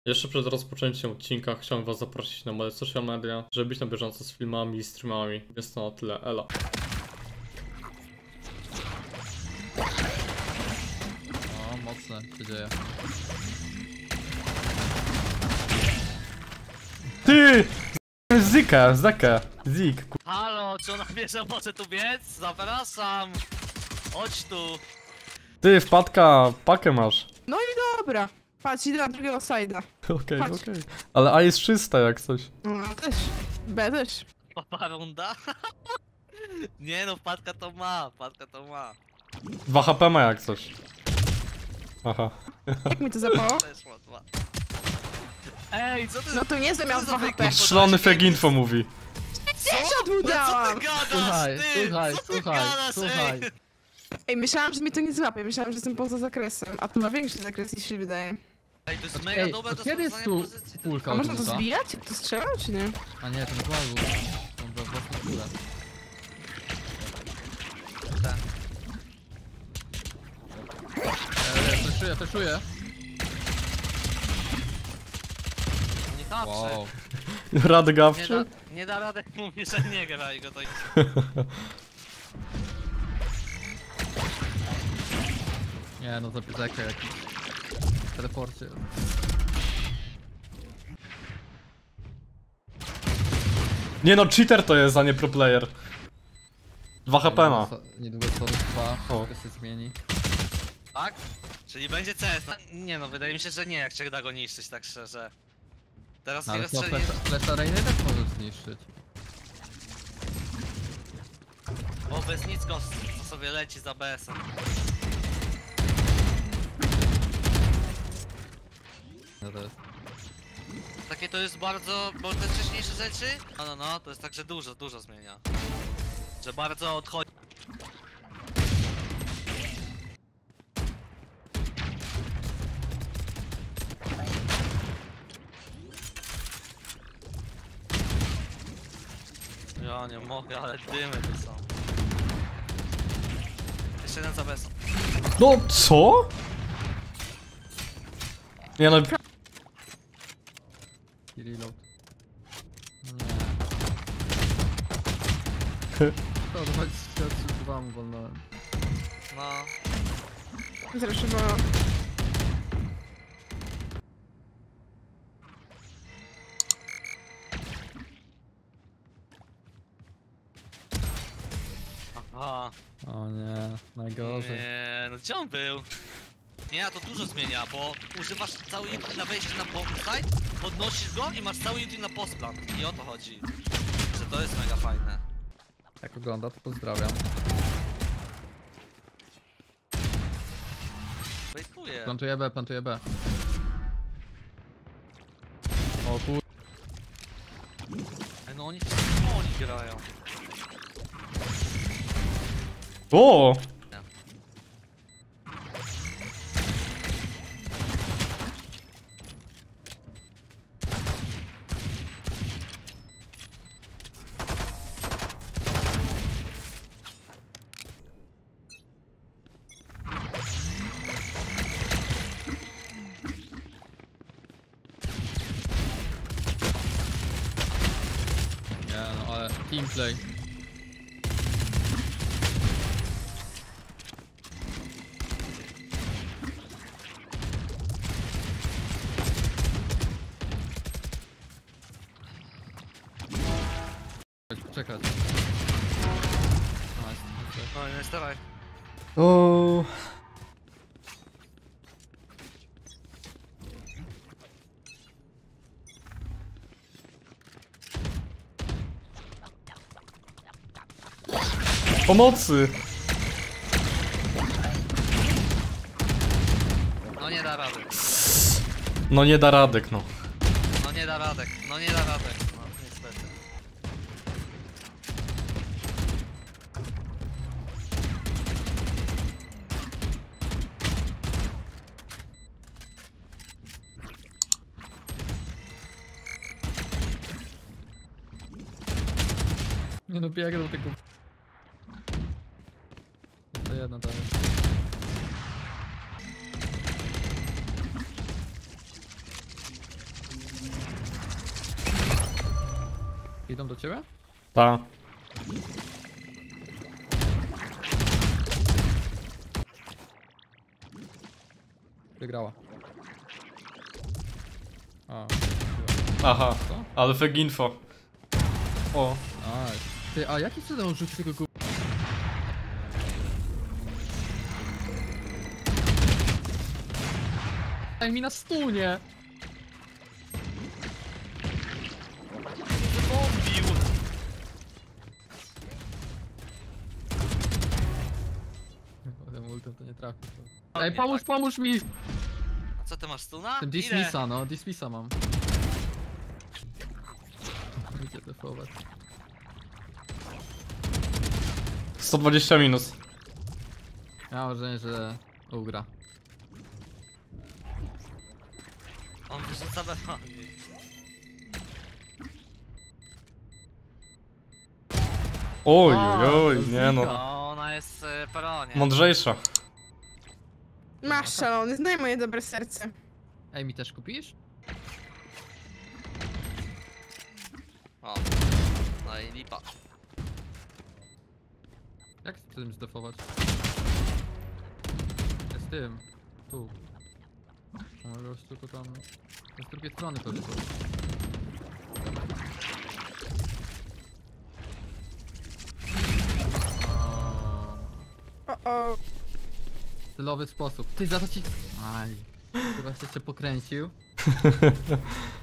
Jeszcze przed rozpoczęciem odcinka chciałem was zaprosić na moje social media, żeby być na bieżąco z filmami i streamami. Więc to na tyle, elo. O, mocne się dzieje. Ty! Zeka, Zik. Halo, czy ona wie, że może tu biec? Zapraszam! Chodź tu! Ty, wpadka, pakę masz. No i dobra. Patrz, idę na drugiego side'a. Okej. Chodź. Ale A jest czysta jak coś. No też. B też. Papa runda? Nie no, wpadka to ma, wpadka to ma. 2 HP ma jak coś. Aha. Jak mi to zapało? Też ma dwa. Ej, co ty... No to nie miał 2 HP. Strzelony fake info mówi. Co tu No co dałam? ty gadasz, Słuchaj, ty? słuchaj, Co ty słuchaj, gadasz, słuchaj. ej? Ej, myślałam, że mi to nie złapie. Myślałam, że jestem poza zakresem. A tu ma większy zakres niż się wydaje. Ej, to jest mega Ej, dobre to do kiedy jest tu sprawdzania pozycji. kulka A można to odrzuca? zbijać? To strzelał, czy nie? A nie, ten głazu. On we własną kulę. Fleszuję. Nie zawsze. Wow. Rady Nie gawczy? nie da rady, mówi, że nie gra i go to Nie no, zapiezeka jakiś. W teleporcie. Nie no, cheater to jest, a nie pro player. 2 HP ma. Niedługo Source 2, O. wszystko się zmieni. Tak? Czyli będzie CS. Nie no, wydaje mi się, że nie, jak się da go niszczyć, tak szczerze. Teraz No, ale jego co, strzeli... Flesza Reina też możesz zniszczyć. O, bez nic go sobie leci za BS-em. No to jest. Takie to jest bardzo, bo te wcześniejsze rzeczy, no, to jest tak, że dużo zmienia. Że bardzo odchodzi. Ja nie mogę, ale dymy tu są. Jeszcze jeden za BS. No, co? Nie no, I reload. Nie. To 22 mu wolnałem. No. Zresztą, bo... Aha. O nie, najgorzej. Nie, no gdzie on był? Nie, a to dużo zmienia, bo używasz cały YouTube na wejście na bombsite, podnosisz go i masz cały YouTube na postplant. I o to chodzi. Że to jest mega fajne. Jak ogląda, to pozdrawiam. Fejkuję. Plantuję B. O kur... Ej, no oni grają. o! Nie no, ale teamplay. Czekać. Nice. No nie staraj. O. Pomocy! No nie da rady. No nie da radek, no. No nie da radek. No nie da radek. No niestety. Nie no, biegę do tego. To jedna tam jest. Idą do ciebie? Ta. Wygrała. A, Aha, co? ale fake info. O. A, ty, a jaki cudem on rzucił tego gu... Ej, mi na stunie! Bombił! Tym ultem to nie trafi. Ej, pomóż mi! A co ty masz stuna? Tym Ile? dismissa, no, dismissa mam. Idzie defować. 120 minus. Ja mam wrażenie, że ugra. On wyrzuca befa. Oj, A, oj, oj, to nie no. znika. No, ona jest peronie. Mądrzejsza. Masz szalony, znaj moje dobre serce. Ej, mi też kupisz? O. No i lipa. Jak z tym zdefować? Z tym. Tu. Może po prostu to tam... Z drugiej strony to jest. O. Stylowy sposób. Ty za to ci... Aj. Chyba się jeszcze pokręcił.